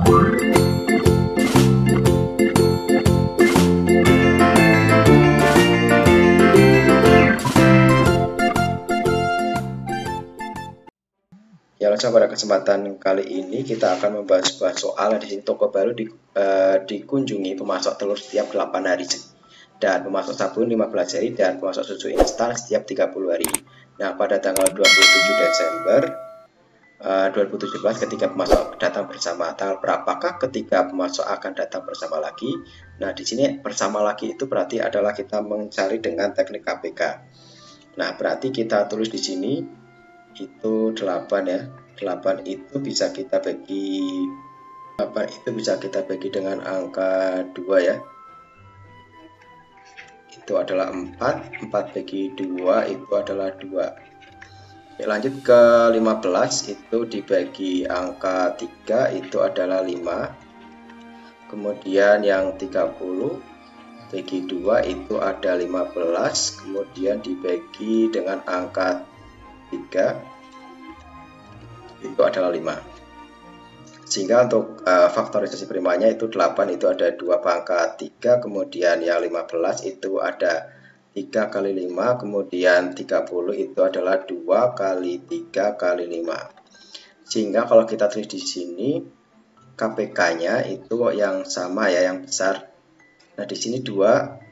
Ya, langsung pada kesempatan kali ini kita akan membahas sebuah soal. Di sini toko baru dikunjungi pemasok telur setiap 8 hari dan pemasok sabun 15 hari dan pemasok susu instan setiap 30 hari. Nah, pada tanggal 27 Desember 2017 ketika pemasok datang bersama, tanggal berapakah ketika pemasok akan datang bersama lagi? Nah, di sini bersama lagi itu berarti adalah kita mencari dengan teknik KPK. Nah, berarti kita tulis di sini itu 8 ya. 8 itu bisa kita bagi dengan angka 2 ya. Itu adalah 4 bagi 2 itu adalah 2. Oke, lanjut ke 15 itu dibagi angka 3 itu adalah 5. Kemudian yang 30 bagi 2 itu ada 15, kemudian dibagi dengan angka 3 itu adalah 5. Sehingga untuk faktorisasi primanya itu 8 itu ada 2 pangkat 3, kemudian yang 15 itu ada 3 kali 5, kemudian 30 itu adalah 2 kali 3 kali 5. Sehingga kalau kita tulis di sini KPK-nya itu yang sama ya, yang besar. Nah, di sini 2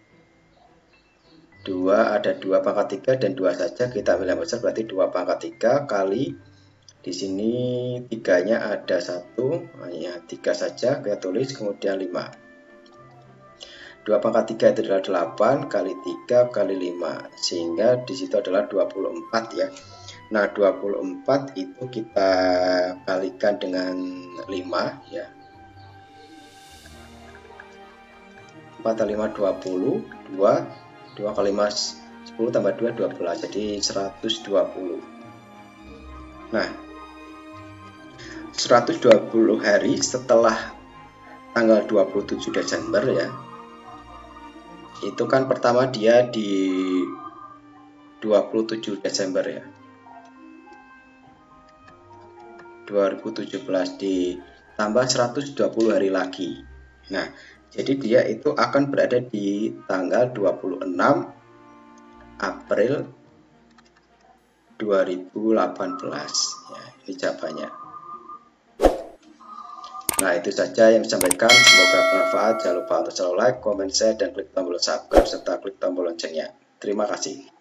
ada 2 pangkat 3 dan 2 saja, kita ambil yang besar berarti 2 pangkat 3 kali di sini 3-nya ada 1, hanya 3 saja kita tulis, kemudian 5. 2 pangkat 3 itu adalah 8 kali 3 kali 5, sehingga di situ adalah 24 ya. Nah, 24 itu kita kalikan dengan 5 ya. 4 kali 5 20, 2 kali 5 10 tambah 2 12, jadi 120. Nah, 120 hari setelah tanggal 27 Desember ya. Itu kan pertama dia di 27 Desember ya. 2017 ditambah 120 hari lagi. Nah, jadi dia itu akan berada di tanggal 26 April 2018 ya, ini jawabannya. Nah, itu saja yang disampaikan, semoga bermanfaat. Jangan lupa untuk selalu like, comment, share, dan klik tombol subscribe serta klik tombol loncengnya. Terima kasih.